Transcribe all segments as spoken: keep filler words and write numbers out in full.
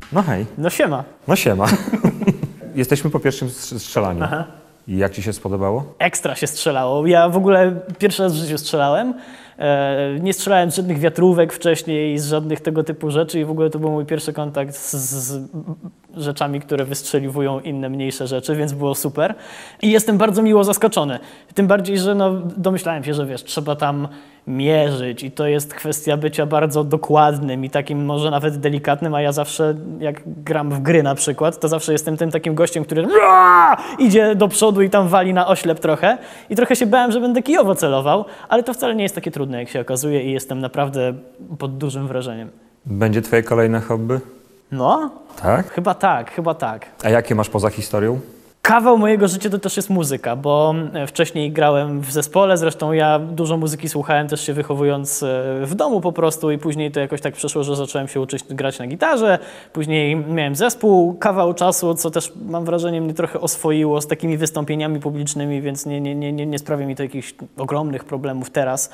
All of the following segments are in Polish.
No hej. No siema. No siema. Jesteśmy po pierwszym strzelaniu. Aha. I jak ci się spodobało? Ekstra się strzelało. Ja w ogóle pierwszy raz w życiu strzelałem. E, nie strzelałem z żadnych wiatrówek wcześniej, z żadnych tego typu rzeczy i w ogóle to był mój pierwszy kontakt z, z rzeczami, które wystrzeliwują inne mniejsze rzeczy, więc było super. I jestem bardzo miło zaskoczony. Tym bardziej, że no, domyślałem się, że wiesz, trzeba tam mierzyć i to jest kwestia bycia bardzo dokładnym i takim może nawet delikatnym, a ja zawsze jak gram w gry na przykład, to zawsze jestem tym takim gościem, który idzie do przodu i tam wali na oślep trochę i trochę się bałem, że będę kijowo celował, ale to wcale nie jest takie trudne, jak się okazuje i jestem naprawdę pod dużym wrażeniem. Będzie twoje kolejne hobby? No? Tak? Chyba tak, chyba tak. A jakie masz poza historią? Kawał mojego życia to też jest muzyka, bo wcześniej grałem w zespole, zresztą ja dużo muzyki słuchałem też się wychowując w domu po prostu i później to jakoś tak przeszło, że zacząłem się uczyć grać na gitarze, później miałem zespół kawał czasu, co też mam wrażenie mnie trochę oswoiło z takimi wystąpieniami publicznymi, więc nie, nie, nie, nie sprawia mi to jakichś ogromnych problemów teraz.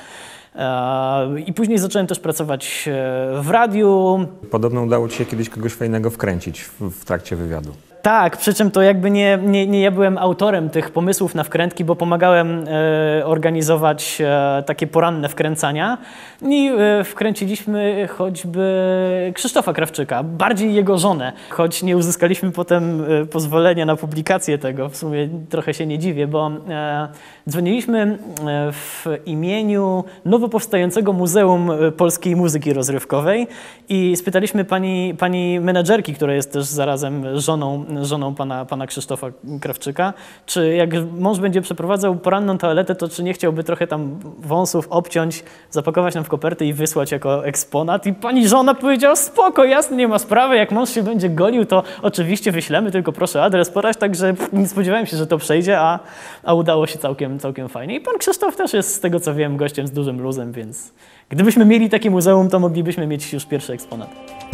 I później zacząłem też pracować w radiu. Podobno udało ci się kiedyś kogoś fajnego wkręcić w, w trakcie wywiadu. Tak, przy czym to jakby nie, nie, nie ja byłem autorem tych pomysłów na wkrętki, bo pomagałem e, organizować e, takie poranne wkręcania i e, wkręciliśmy choćby Krzysztofa Krawczyka, bardziej jego żonę, choć nie uzyskaliśmy potem e, pozwolenia na publikację tego, w sumie trochę się nie dziwię, bo e, dzwoniliśmy e, w imieniu nowo powstającego Muzeum Polskiej Muzyki Rozrywkowej i spytaliśmy pani, pani menedżerki, która jest też zarazem żoną żoną pana, pana Krzysztofa Krawczyka, czy jak mąż będzie przeprowadzał poranną toaletę, to czy nie chciałby trochę tam wąsów obciąć, zapakować nam w kopertę i wysłać jako eksponat. I pani żona powiedziała, spoko, jasne, nie ma sprawy, jak mąż się będzie golił, to oczywiście wyślemy, tylko proszę adres podać, także nie spodziewałem się, że to przejdzie, a, a udało się całkiem, całkiem fajnie. I pan Krzysztof też jest, z tego co wiem, gościem z dużym luzem, więc gdybyśmy mieli takie muzeum, to moglibyśmy mieć już pierwszy eksponat.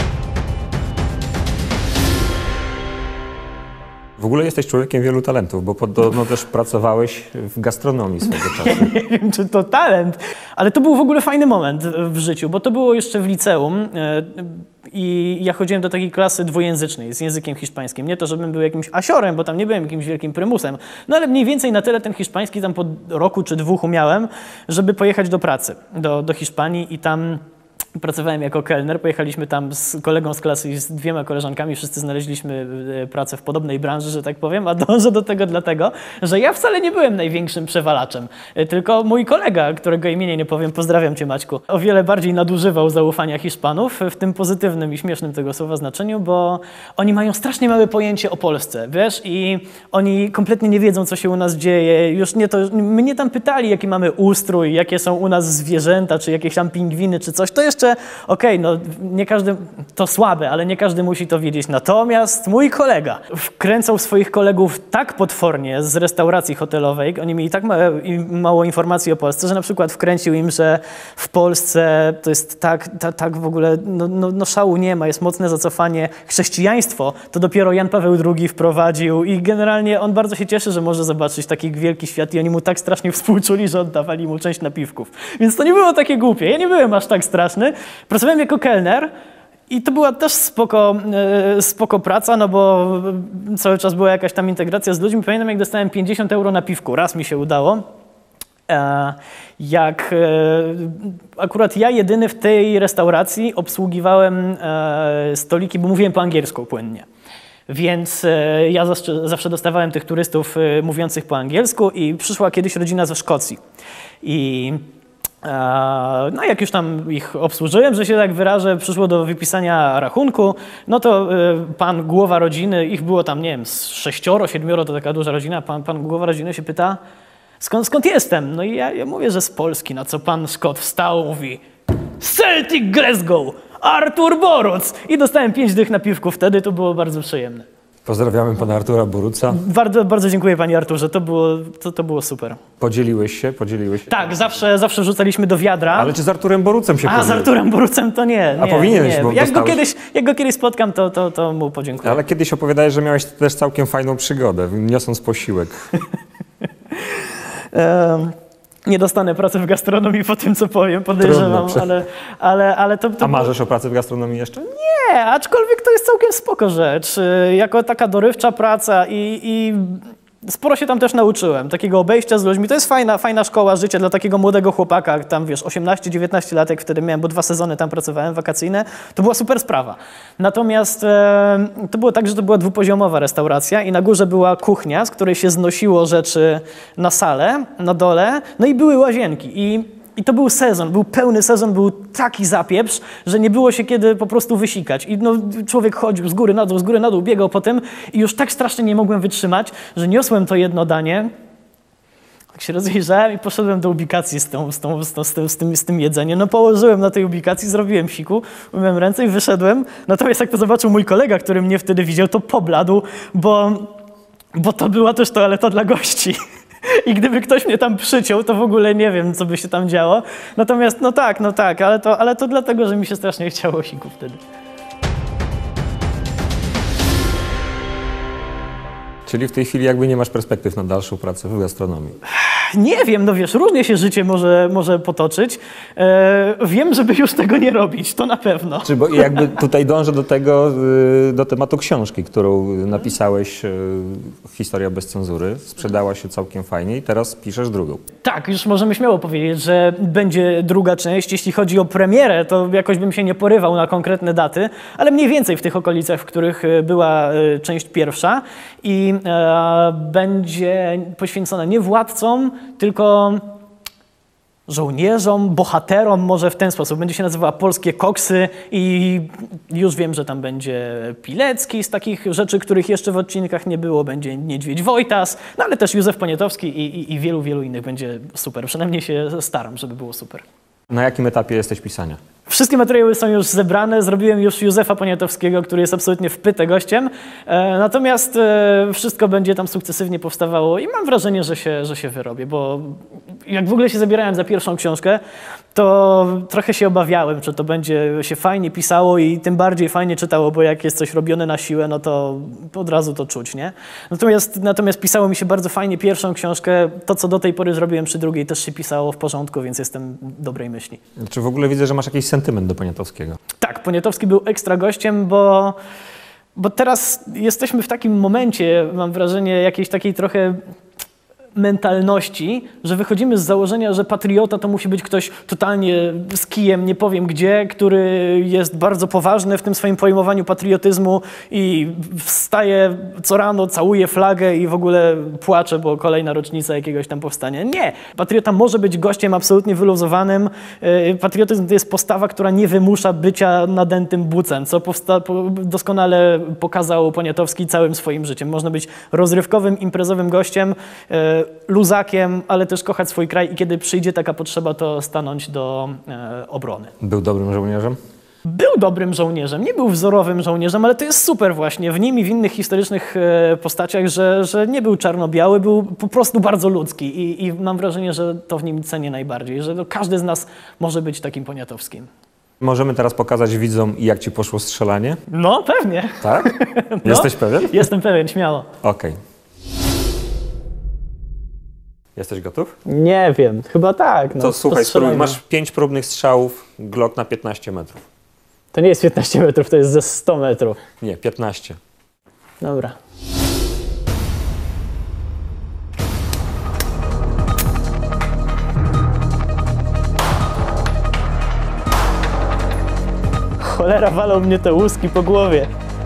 W ogóle jesteś człowiekiem wielu talentów, bo podobno też pracowałeś w gastronomii swego czasu. Nie wiem, czy to talent, ale to był w ogóle fajny moment w życiu, bo to było jeszcze w liceum i ja chodziłem do takiej klasy dwujęzycznej z językiem hiszpańskim. Nie to, żebym był jakimś asiorem, bo tam nie byłem jakimś wielkim prymusem, no ale mniej więcej na tyle ten hiszpański tam po roku czy dwóch umiałem, żeby pojechać do pracy, do, do Hiszpanii i tam pracowałem jako kelner, pojechaliśmy tam z kolegą z klasy i z dwiema koleżankami, wszyscy znaleźliśmy pracę w podobnej branży, że tak powiem, a dążę do tego dlatego, że ja wcale nie byłem największym przewalaczem, tylko mój kolega, którego imienia nie powiem, pozdrawiam cię Maćku, o wiele bardziej nadużywał zaufania Hiszpanów, w tym pozytywnym i śmiesznym tego słowa znaczeniu, bo oni mają strasznie małe pojęcie o Polsce, wiesz, i oni kompletnie nie wiedzą, co się u nas dzieje, już nie to, mnie tam pytali, jaki mamy ustrój, jakie są u nas zwierzęta, czy jakieś tam pingwiny, czy coś, to jeszcze okej, okay, no nie każdy, to słabe, ale nie każdy musi to wiedzieć. Natomiast mój kolega wkręcał swoich kolegów tak potwornie z restauracji hotelowej, oni mieli tak małe, mało informacji o Polsce, że na przykład wkręcił im, że w Polsce to jest tak, tak, tak w ogóle, no, no, no szału nie ma, jest mocne zacofanie. Chrześcijaństwo to dopiero Jan Paweł drugi wprowadził i generalnie on bardzo się cieszy, że może zobaczyć taki wielki świat i oni mu tak strasznie współczuli, że oddawali mu część napiwków. Więc to nie było takie głupie, ja nie byłem aż tak straszny. Pracowałem jako kelner i to była też spoko, spoko praca, no bo cały czas była jakaś tam integracja z ludźmi. Pamiętam, jak dostałem pięćdziesiąt euro na piwku, raz mi się udało. Jak akurat ja jedyny w tej restauracji obsługiwałem stoliki, bo mówiłem po angielsku płynnie. Więc ja zawsze, zawsze dostawałem tych turystów mówiących po angielsku i przyszła kiedyś rodzina ze Szkocji. I no jak już tam ich obsłużyłem, że się tak wyrażę, przyszło do wypisania rachunku, no to pan głowa rodziny, ich było tam, nie wiem, z sześcioro, siedmioro, to taka duża rodzina, pan, pan głowa rodziny się pyta, skąd, skąd jestem? No i ja, ja mówię, że z Polski, na co pan Szkot wstał, mówi Celtic Glasgow, Artur Boruc! I dostałem pięć dych napiwków, wtedy to było bardzo przyjemne. Pozdrawiamy pana Artura Boruca. Bardzo, bardzo dziękuję panie Arturze, to było, to, to było super. Podzieliłeś się? Podzieliłeś się? Tak, zawsze, zawsze rzucaliśmy do wiadra. Ale czy z Arturem Borucem się A, podzielił? z Arturem Borucem to nie, nie. A powinieneś, nie. bo Jak go, dostałeś... kiedyś, jak go kiedyś spotkam, to, to, to mu podziękuję. Ale kiedyś opowiadałeś, że miałeś też całkiem fajną przygodę, niosąc posiłek. um. Nie dostanę pracy w gastronomii po tym, co powiem, podejrzewam, Trudno, ale, ale, ale to, to... A marzysz o pracy w gastronomii jeszcze? Nie, Nie, aczkolwiek to jest całkiem spoko rzecz. Y, Jako taka dorywcza praca i, i sporo się tam też nauczyłem. Takiego obejścia z ludźmi. To jest fajna, fajna szkoła życia dla takiego młodego chłopaka. Tam wiesz, osiemnaście dziewiętnaście lat, jak wtedy miałem, bo dwa sezony tam pracowałem, wakacyjne. To była super sprawa. Natomiast e, to było tak, że to była dwupoziomowa restauracja i na górze była kuchnia, z której się znosiło rzeczy na salę, na dole. No i były łazienki. I I to był sezon, był pełny sezon, był taki zapieprz, że nie było się kiedy po prostu wysikać. I no, człowiek chodził z góry na dół, z góry na dół, biegał po tym i już tak strasznie nie mogłem wytrzymać, że niosłem to jedno danie, tak się rozejrzałem i poszedłem do ubikacji z, tą, z, tą, z, tą, z, tym, z, tym, z tym jedzeniem. No położyłem na tej ubikacji, zrobiłem siku, umyłem ręce i wyszedłem. Natomiast jak to zobaczył mój kolega, który mnie wtedy widział, to pobladł, bo, bo to była też toaleta dla gości. I gdyby ktoś mnie tam przyciął, to w ogóle nie wiem, co by się tam działo. Natomiast, no tak, no tak, ale to, ale to dlatego, że mi się strasznie chciało siku wtedy. Czyli w tej chwili jakby nie masz perspektyw na dalszą pracę w gastronomii. Nie wiem, no wiesz, różnie się życie może, może potoczyć. E, wiem, żeby już tego nie robić, to na pewno. Czy bo jakby tutaj dążę do tego, y, do tematu książki, którą napisałeś, y, Historia bez cenzury. Sprzedała się całkiem fajnie i teraz piszesz drugą. Tak, już możemy śmiało powiedzieć, że będzie druga część. Jeśli chodzi o premierę, to jakoś bym się nie porywał na konkretne daty, ale mniej więcej w tych okolicach, w których była y, część pierwsza. I e, będzie poświęcona nie władcom, tylko żołnierzom, bohaterom, może w ten sposób. Będzie się nazywała Polskie Koksy i już wiem, że tam będzie Pilecki z takich rzeczy, których jeszcze w odcinkach nie było. Będzie Niedźwiedź Wojtas, no ale też Józef Poniatowski i, i, i wielu, wielu innych. Będzie super. Przynajmniej się staram, żeby było super. Na jakim etapie jesteś pisania? Wszystkie materiały są już zebrane, zrobiłem już Józefa Poniatowskiego, który jest absolutnie wpyte gościem, e, natomiast e, wszystko będzie tam sukcesywnie powstawało i mam wrażenie, że się, że się wyrobię, bo jak w ogóle się zabierałem za pierwszą książkę, to trochę się obawiałem, czy to będzie się fajnie pisało i tym bardziej fajnie czytało, bo jak jest coś robione na siłę, no to od razu to czuć, nie? Natomiast, natomiast pisało mi się bardzo fajnie pierwszą książkę, to co do tej pory zrobiłem przy drugiej też się pisało w porządku, więc jestem dobrej myśli. Czy w ogóle widzę, że masz jakiś sentyment do Poniatowskiego? Tak, Poniatowski był ekstra gościem, bo, bo teraz jesteśmy w takim momencie, mam wrażenie, jakiejś takiej trochę mentalności, że wychodzimy z założenia, że patriota to musi być ktoś totalnie z kijem, nie powiem gdzie, który jest bardzo poważny w tym swoim pojmowaniu patriotyzmu i wstaje co rano, całuje flagę i w ogóle płacze, bo kolejna rocznica jakiegoś tam powstania. Nie! Patriota może być gościem absolutnie wyluzowanym. Patriotyzm to jest postawa, która nie wymusza bycia nadętym bucem, co doskonale pokazał Poniatowski całym swoim życiem. Można być rozrywkowym, imprezowym gościem, luzakiem, ale też kochać swój kraj i kiedy przyjdzie taka potrzeba, to stanąć do e, obrony. Był dobrym żołnierzem? Był dobrym żołnierzem, nie był wzorowym żołnierzem, ale to jest super właśnie w nim i w innych historycznych e, postaciach, że, że nie był czarno-biały, był po prostu bardzo ludzki i, i mam wrażenie, że to w nim cenię najbardziej, że to każdy z nas może być takim Poniatowskim. Możemy teraz pokazać widzom, jak ci poszło strzelanie? No, pewnie. Tak? No, Jesteś pewien? Jestem pewien, śmiało. Okej. Jesteś gotów? Nie wiem, chyba tak. No, to słuchaj, spróbuj, masz pięć próbnych strzałów, Glock na piętnaście metrów. To nie jest piętnaście metrów, to jest ze sto metrów. Nie, piętnaście. Dobra. Cholera, walą mnie te łuski po głowie.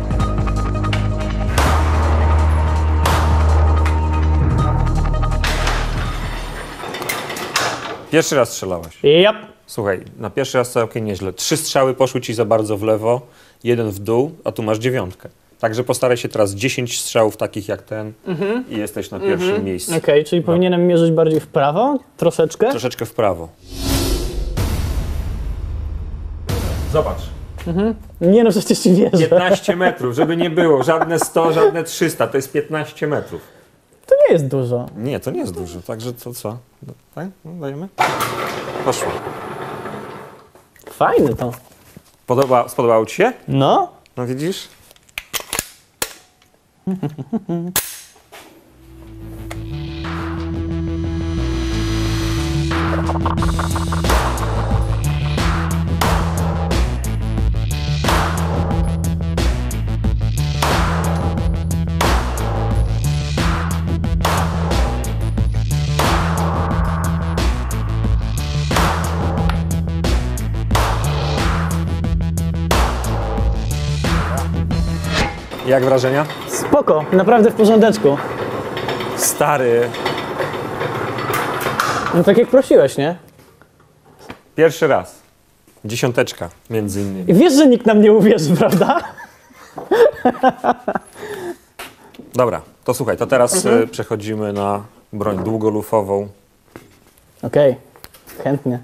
Pierwszy raz strzelałeś. Yep. Słuchaj, na pierwszy raz całkiem nieźle. Trzy strzały poszły ci za bardzo w lewo, jeden w dół, a tu masz dziewiątkę. Także postaraj się teraz dziesięć strzałów takich jak ten mm-hmm. i jesteś na pierwszym mm-hmm. miejscu. Okej, okay, czyli no. Powinienem mierzyć bardziej w prawo? Troszeczkę? Troszeczkę w prawo. Zobacz. Mhm. Nie no, przecież ci wierzę. piętnaście metrów, żeby nie było. Żadne sto, żadne trzysta. To jest piętnaście metrów. To nie jest dużo. Nie, to nie jest dużo. Także to co? Tak? No, dajemy? Poszło. Fajne to. Podoba, spodobało ci się? No. No widzisz? Jak wrażenia? Spoko, naprawdę w porządeczku. Stary, No tak jak prosiłeś, nie? pierwszy raz. Dziesiąteczka między innymi. I wiesz, że nikt nam nie uwierzy, prawda? Dobra, to słuchaj, to teraz mhm. przechodzimy na broń długolufową. Okej, okay. Chętnie.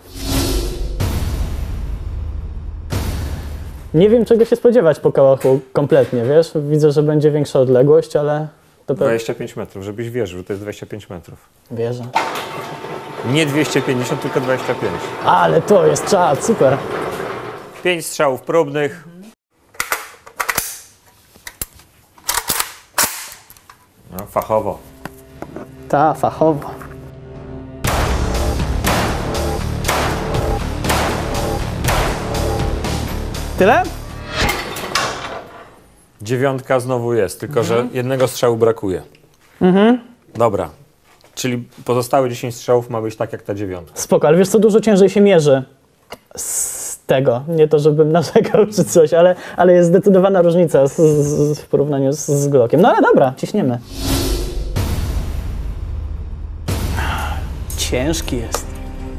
Nie wiem, czego się spodziewać po kałachu kompletnie, wiesz? Widzę, że będzie większa odległość, ale... To dwadzieścia pięć metrów, żebyś wierzył, to jest dwadzieścia pięć metrów. Wierzę. Nie dwieście pięćdziesiąt, tylko dwadzieścia pięć. Ale to jest czad, super. Pięć strzałów próbnych. No, fachowo. Ta, fachowo. Tyle? Dziewiątka znowu jest, tylko że jednego strzału brakuje. Mhm. Dobra, czyli pozostałe dziesięć strzałów ma być tak jak ta dziewiątka. Spoko, ale wiesz co, dużo ciężej się mierzy z tego. Nie to, żebym narzekał czy coś, ale, ale jest zdecydowana różnica z, z, w porównaniu z, z Glockiem. No ale dobra, ciśniemy. Ciężki jest.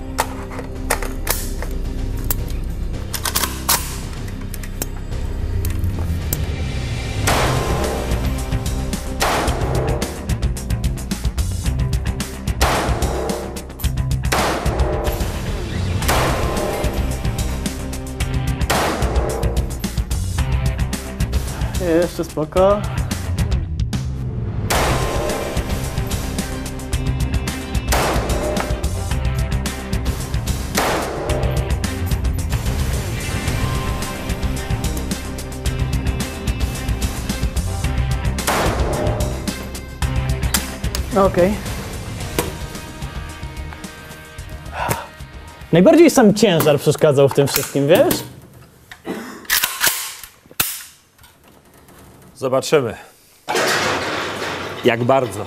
Jeszcze spoko. Okej. Okay. Najbardziej sam ciężar przeszkadzał w tym wszystkim, wiesz? Zobaczymy. Jak bardzo.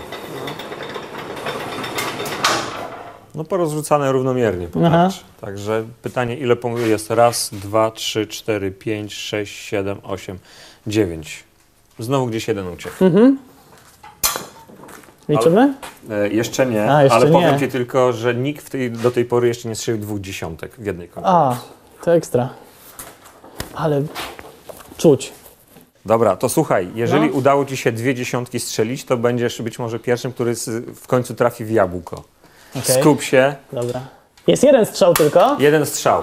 No porozrzucane równomiernie, popatrz. Także pytanie, ile punktów jest? Raz, dwa, trzy, cztery, pięć, sześć, siedem, osiem, dziewięć. Znowu gdzieś jeden uciekł. Mhm. Liczymy? Ale, e, jeszcze nie, A, jeszcze ale nie. powiem Ci tylko, że nikt w tej, do tej pory jeszcze nie strzelił dwóch dziesiątek w jednej konkurencji. A, to ekstra. Ale czuć. Dobra, to słuchaj, jeżeli No. udało Ci się dwie dziesiątki strzelić, to będziesz być może pierwszym, który w końcu trafi w jabłko. Okay. Skup się. Dobra. Jest jeden strzał tylko. Jeden strzał.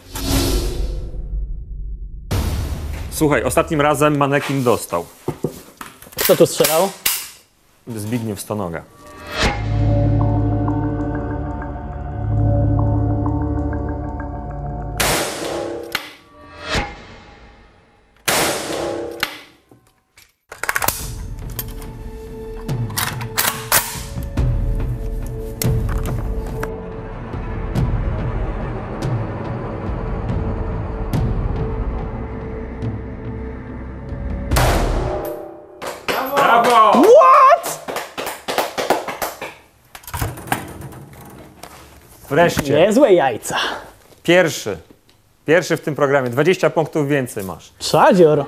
Słuchaj, ostatnim razem manekin dostał. Kto tu strzelał? Zbigniew Stonoga. Brawo! What? Wreszcie. Niezłe jajca. Pierwszy. Pierwszy w tym programie. dwadzieścia punktów więcej masz. Czadzior.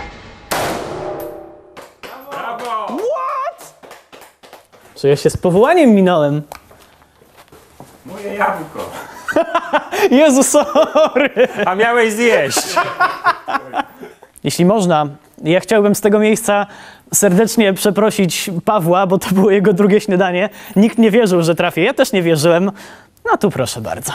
Brawo! What? Czuję się z powołaniem minąłem. Moje jabłko. Jezu, sorry. A miałeś zjeść. Jeśli można, ja chciałbym z tego miejsca serdecznie przeprosić Pawła, bo to było jego drugie śniadanie. Nikt nie wierzył, że trafię. Ja też nie wierzyłem. No tu proszę bardzo.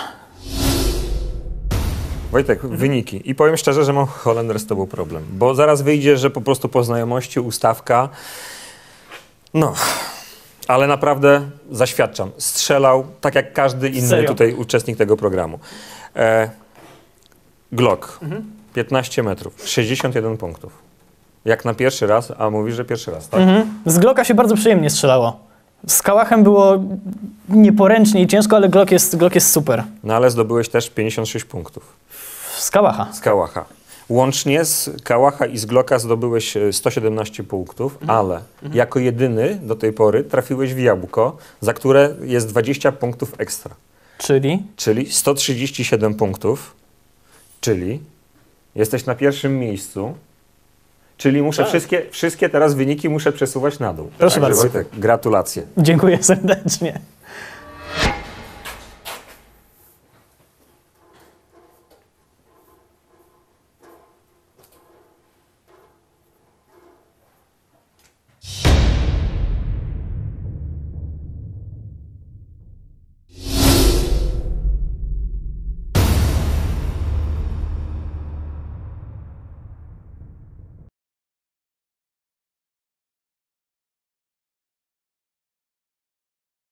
Wojtek, wyniki. I powiem szczerze, że mam Holender z tobą problem. Bo zaraz wyjdzie, że po prostu po znajomości ustawka. No, ale naprawdę zaświadczam. Strzelał tak jak każdy inny Serio? tutaj uczestnik tego programu. E, Glock. Mhm. piętnaście metrów. sześćdziesiąt jeden punktów. Jak na pierwszy raz, a mówisz, że pierwszy raz, tak? Mhm. Z Glocka się bardzo przyjemnie strzelało. Z Kałachem było nieporęcznie i ciężko, ale Glock jest, Glock jest super. No ale zdobyłeś też pięćdziesiąt sześć punktów. Z Kałacha. Z Kałacha. Łącznie z Kałacha i z Glocka zdobyłeś sto siedemnaście punktów, mhm. ale mhm. jako jedyny do tej pory trafiłeś w jabłko, za które jest dwadzieścia punktów ekstra. Czyli? Czyli sto trzydzieści siedem punktów, czyli jesteś na pierwszym miejscu, Czyli muszę Tak. wszystkie, wszystkie teraz wyniki muszę przesuwać na dół. Proszę Także bardzo. Wojtek, gratulacje. Dziękuję serdecznie.